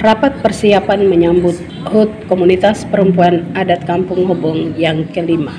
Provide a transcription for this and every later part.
Rapat persiapan menyambut HUT Komunitas Perempuan Adat Kampung Hobong yang kelima.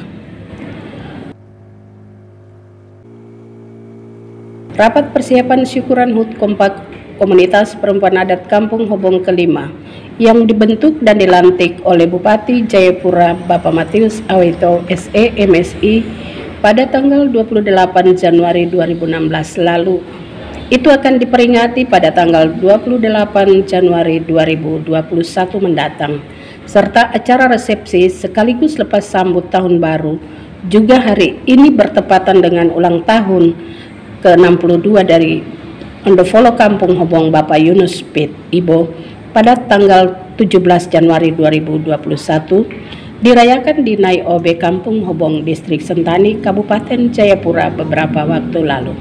Rapat persiapan syukuran HUT Kompak Komunitas Perempuan Adat Kampung Hobong kelima yang dibentuk dan dilantik oleh Bupati Jayapura Bapak Matius Awito SE MSI pada tanggal 28 Januari 2016 lalu. Itu akan diperingati pada tanggal 28 Januari 2021 mendatang, serta acara resepsi sekaligus lepas sambut tahun baru. Juga hari ini bertepatan dengan ulang tahun ke-62 dari Ondofolo Kampung Hobong Bapak Yunus Pit Ibo pada tanggal 17 Januari 2021 dirayakan di Nai OB Kampung Hobong, Distrik Sentani, Kabupaten Jayapura beberapa waktu lalu.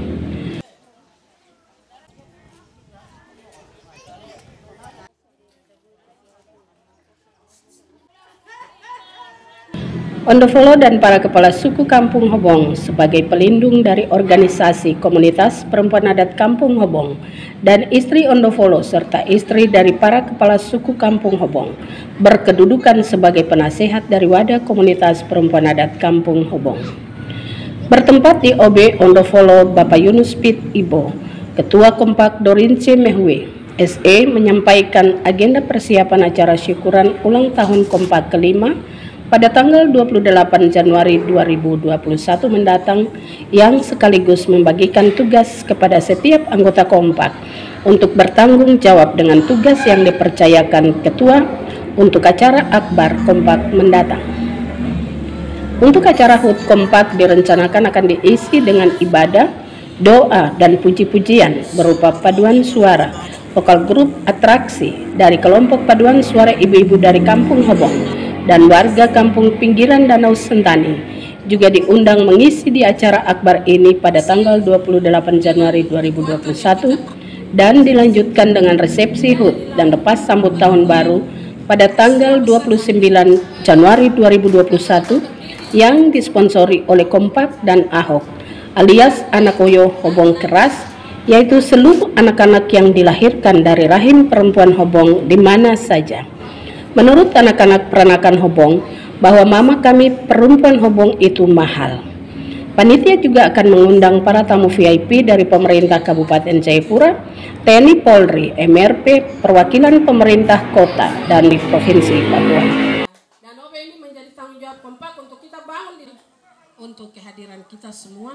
Ondofolo dan para kepala suku Kampung Hobong sebagai pelindung dari organisasi komunitas perempuan adat Kampung Hobong dan istri Ondofolo serta istri dari para kepala suku Kampung Hobong berkedudukan sebagai penasehat dari wadah komunitas perempuan adat Kampung Hobong. Bertempat di OB Ondofolo Bapak Yunus Pit Ibo, Ketua Kompak Dorince Mehwe SE menyampaikan agenda persiapan acara syukuran ulang tahun Kompak kelima pada tanggal 28 Januari 2021 mendatang, yang sekaligus membagikan tugas kepada setiap anggota Kompak untuk bertanggung jawab dengan tugas yang dipercayakan Ketua untuk acara akbar Kompak mendatang. Untuk acara HUT Kompak direncanakan akan diisi dengan ibadah, doa, dan puji-pujian berupa paduan suara, vokal grup atraksi dari kelompok paduan suara ibu-ibu dari Kampung Hobong dan warga kampung pinggiran Danau Sentani juga diundang mengisi di acara akbar ini pada tanggal 28 Januari 2021 dan dilanjutkan dengan resepsi HUT dan lepas sambut tahun baru pada tanggal 29 Januari 2021 yang disponsori oleh Kompak dan Ahok alias Anak Oyo Hobong Keras, yaitu seluruh anak-anak yang dilahirkan dari rahim perempuan Hobong di mana saja. Menurut anak-anak peranakan Hobong, bahwa mama kami perempuan Hobong itu mahal. Panitia juga akan mengundang para tamu VIP dari pemerintah Kabupaten Jayapura, TNI Polri, MRP, perwakilan pemerintah kota dan di Provinsi Papua. Dan OB ini menjadi tanggung jawab Kompak untuk kita bangun untuk kehadiran kita semua.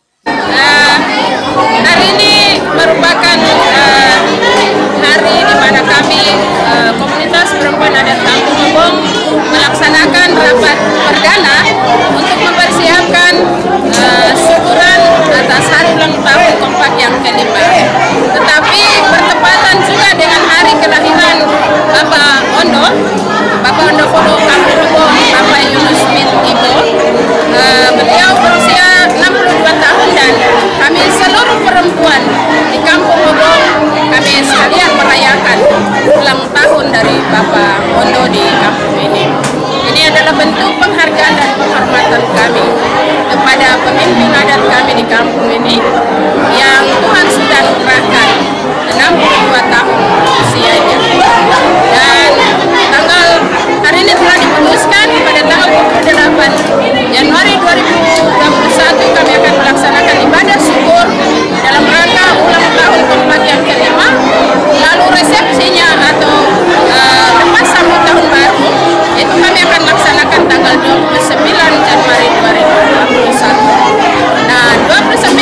Hari ini merupakan hari di mana kami komunitas perempuan adat Kampung Hobong melaksanakan rapat perdana untuk mempersiapkan syukuran atas hari ulang tahun Kompak yang kelima. Tetapi bertepatan juga dengan hari kelahiran Bapak Ondofolo Kampung Hobong, Bapak Yunus Pit Ibo. Beliau berusia 62 tahun dan kami seluruh perempuan di Kampung Hobong, kami sekalian merayakan ulang tahun dari Bapak Ondo di kampung ini. Ini adalah bentuk penghargaan dan penghormatan kami kepada pemimpin adat kami di kampung ini yang Tuhan sudah anugerahkan 62 tahun usianya. Dan hari ini telah diputuskan pada tanggal 28 Januari 2021 kami akan melaksanakan ibadah syukur dalam rangka ulang tahun Kompak yang kelima. Lalu resepsinya atau lepas sambut tahun baru itu kami akan laksanakan tanggal 29 Januari 2021. Nah, 29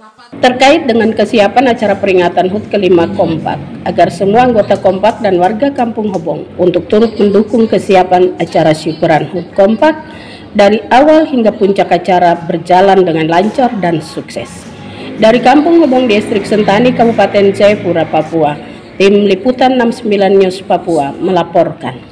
terkait dengan kesiapan acara peringatan HUT ke-5 Kompak, agar semua anggota Kompak dan warga Kampung Hobong untuk turut mendukung kesiapan acara syukuran HUT Kompak dari awal hingga puncak acara berjalan dengan lancar dan sukses. Dari Kampung Hobong, Distrik Sentani, Kabupaten Jayapura, Papua, tim liputan 69 News Papua melaporkan.